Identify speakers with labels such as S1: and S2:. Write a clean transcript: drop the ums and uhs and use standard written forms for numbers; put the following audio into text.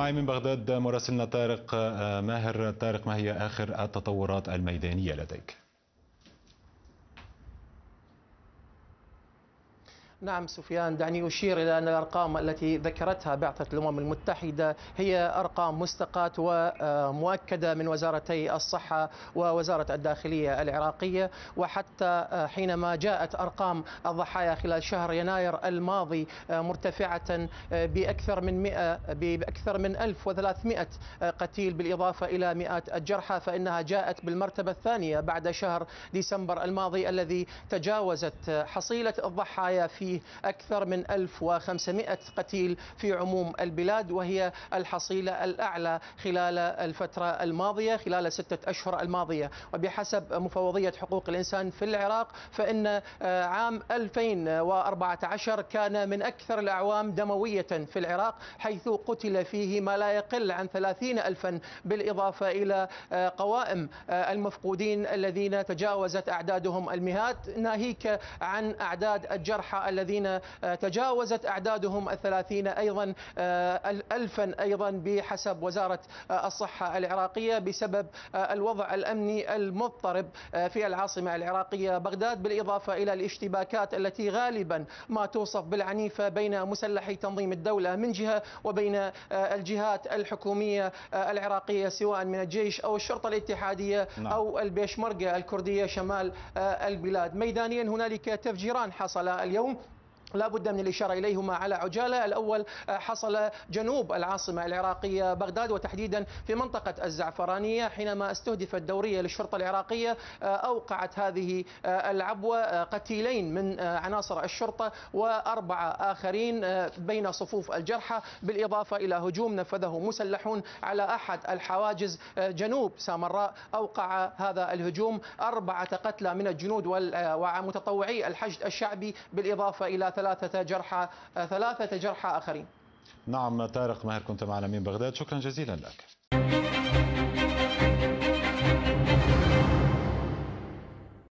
S1: معي من بغداد مراسلنا طارق ماهر. طارق، ما هي آخر التطورات الميدانية لديك؟
S2: نعم سفيان، دعني أشير إلى أن الأرقام التي ذكرتها بعثة الأمم المتحدة هي أرقام مستقاة ومؤكدة من وزارتي الصحة ووزارة الداخلية العراقية. وحتى حينما جاءت أرقام الضحايا خلال شهر يناير الماضي مرتفعة بأكثر من 1300 قتيل بالإضافة إلى مئات الجرحى، فإنها جاءت بالمرتبة الثانية بعد شهر ديسمبر الماضي الذي تجاوزت حصيلة الضحايا في أكثر من 1500 قتيل في عموم البلاد، وهي الحصيلة الأعلى خلال الفترة الماضية، خلال 6 أشهر الماضية. وبحسب مفوضية حقوق الإنسان في العراق فإن عام 2014 كان من أكثر الأعوام دموية في العراق، حيث قتل فيه ما لا يقل عن 30 ألفا، بالإضافة إلى قوائم المفقودين الذين تجاوزت أعدادهم المئات، ناهيك عن أعداد الجرحى الذين تجاوزت أعدادهم 30 أيضا ألفا أيضا بحسب وزارة الصحة العراقية، بسبب الوضع الأمني المضطرب في العاصمة العراقية بغداد، بالإضافة إلى الاشتباكات التي غالبا ما توصف بالعنيفة بين مسلحي تنظيم الدولة من جهة وبين الجهات الحكومية العراقية سواء من الجيش أو الشرطة الاتحادية أو البيشمركة الكردية شمال البلاد. ميدانيا هنالك تفجيران حصل اليوم لا بد من الإشارة إليهما على عجالة. الأول حصل جنوب العاصمة العراقية بغداد، وتحديدا في منطقة الزعفرانية، حينما استهدفت دورية للشرطة العراقية أوقعت هذه العبوة قتيلين من عناصر الشرطة و4 آخرين بين صفوف الجرحى، بالإضافة إلى هجوم نفذه مسلحون على أحد الحواجز جنوب سامراء. أوقع هذا الهجوم 4 قتلى من الجنود ومتطوعي الحشد الشعبي، بالإضافة إلى 3 جرحى آخرين.
S1: نعم طارق ماهر، كنت معنا من بغداد، شكرا جزيلا لك.